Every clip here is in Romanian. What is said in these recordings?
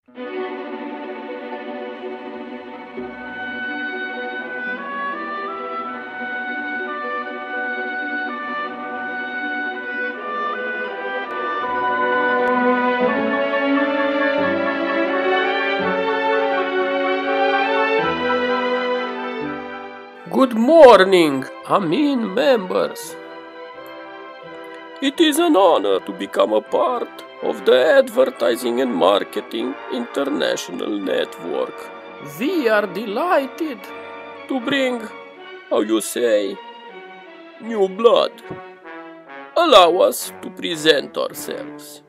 Good morning, AMIN members. It is an honor to become a part of the Advertising and Marketing International Network. We are delighted to bring, how you say, new blood. Allow us to present ourselves.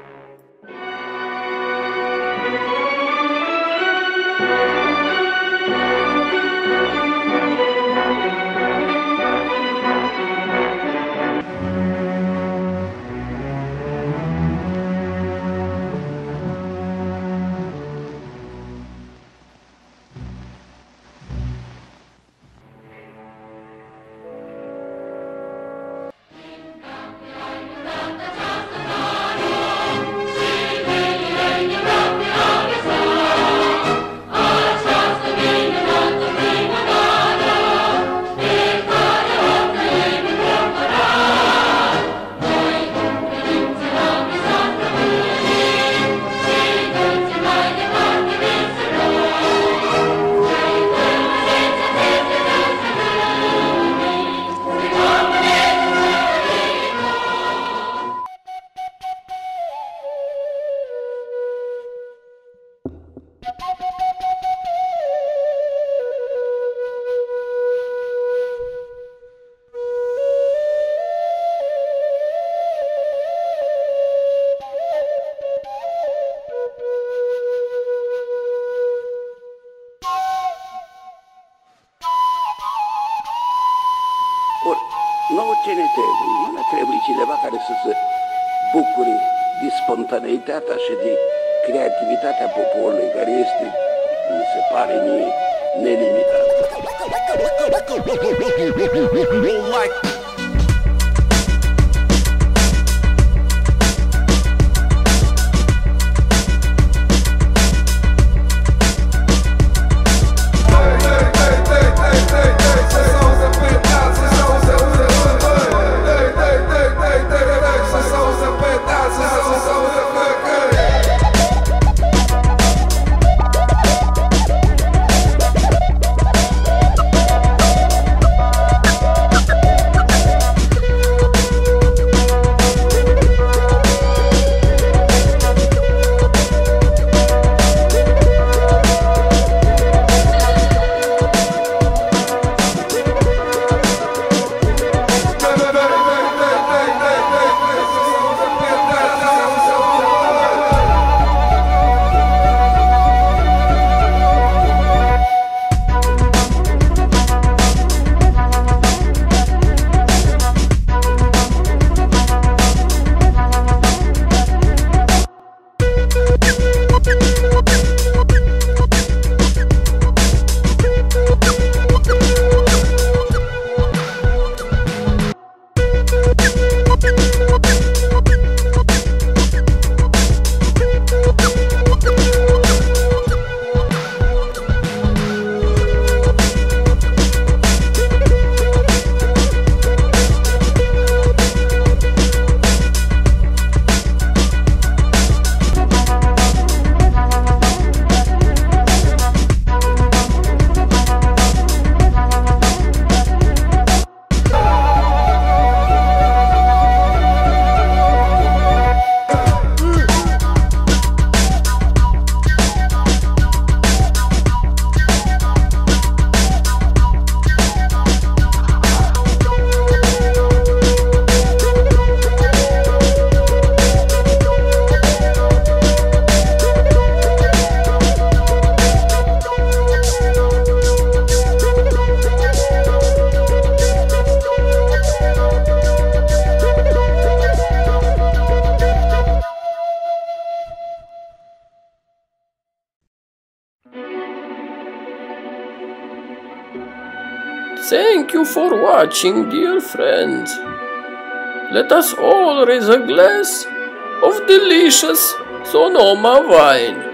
Nouă ce ne trebuie? Nu ne trebuie cineva care să se bucure de spontaneitatea și de creativitatea poporului, care este, mi se pare mie, nelimitată. Thank you for watching, dear friends. Let us all raise a glass of delicious Sonoma wine.